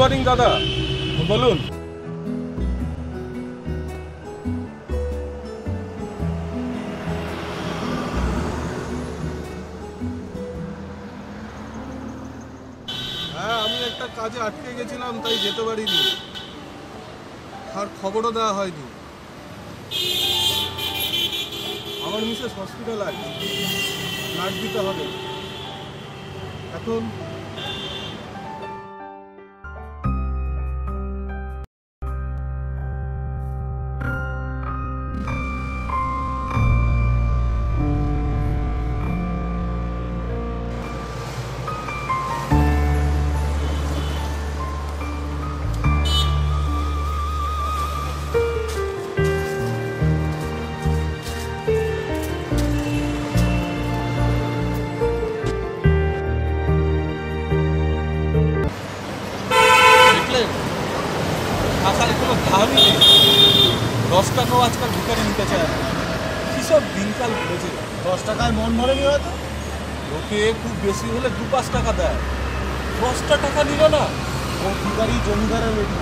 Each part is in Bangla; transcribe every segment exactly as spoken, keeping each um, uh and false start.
মর্নিং দাদা, বলুন। হ্যাঁ, আমি একটা কাজে আটকে গেছিলাম, তাই যেতে পারিনি, আর খবরও দেওয়া হয়নি। আমার মিসেস হসপিটালাইজড, ব্লাড দিতে হবে এখন। আসার কোনো ধারই নেই, দশ টাকাও আজকাল ভিকারি নিতে চায় না। কী সব দিনকাল ঘুরেছে। দশ টাকায় মন ভরেনি হয়তো, লোকে খুব বেশি হলে দু পাঁচ টাকা দেয়, দশটা টাকা নিল না। ও ভিকারি জমিদারের বেটি।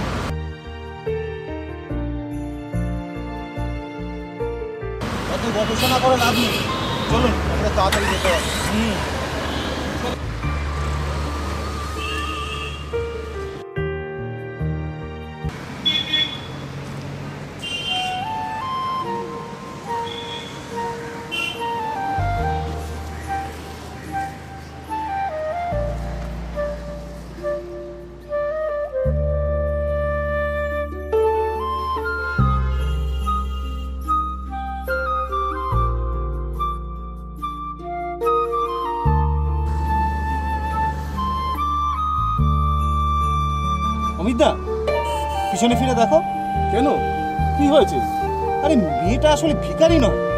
অত গবেষণা করে লাভ নেই, চলুন আমরা তাড়াতাড়ি যেতে হবে। হুম অমিতদা, পিছনে ফিরে দেখো। কেন, কি হয়েছে? আরে মেয়েটা আসলে ভিখারি নয়,